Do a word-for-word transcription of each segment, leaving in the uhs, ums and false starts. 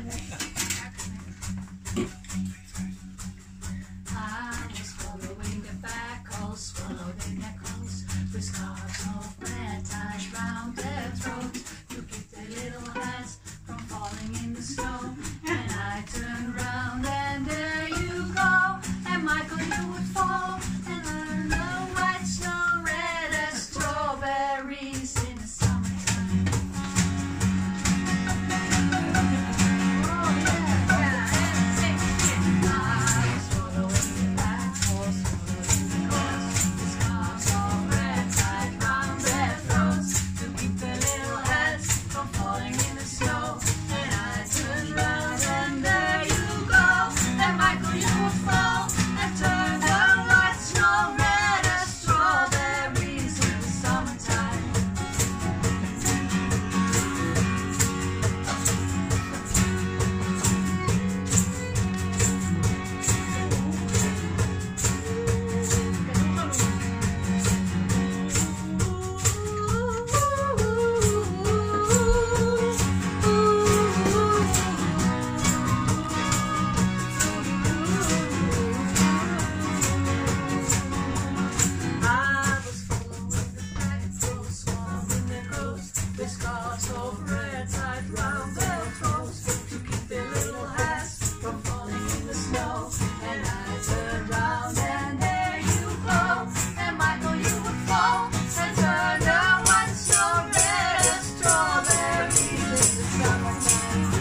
I was following the backhoes, following their clothes, with scarves of red tied round their throats to keep their little hats from falling in the snow. And I turned round and there you go, and Michael, you would fall and learn the white snow red as strawberries in the summertime. Oh yeah, yeah, and sing it. I was following the back horse, following the course, with scarves of red tied round their throats to keep their little hats from falling in the snow. And I turned round and there you go, and Michael, you would fall and turn the white snow red as strawberries in the summertime. I was following the back roads, following their clothes, with scarves of red tied round their throats to keep their little hats from falling in the snow. And I turned round and there you go, and Michael, you would fall and turn the white snow red as strawberries in the summertime.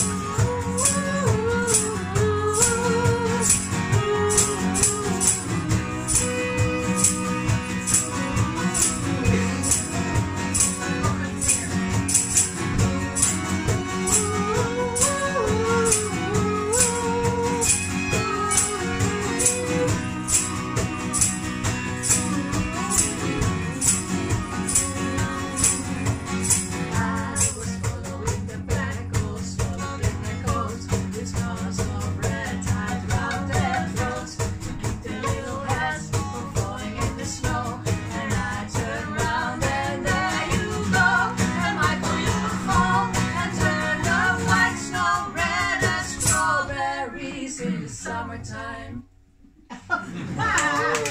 I was following the backhoes, following their coats, with scarves of red tied round their throats to keep their little hats from falling in the snow. And I turned round and there you go, and Michael, you would fall and turn the white snow red as strawberries in the summertime.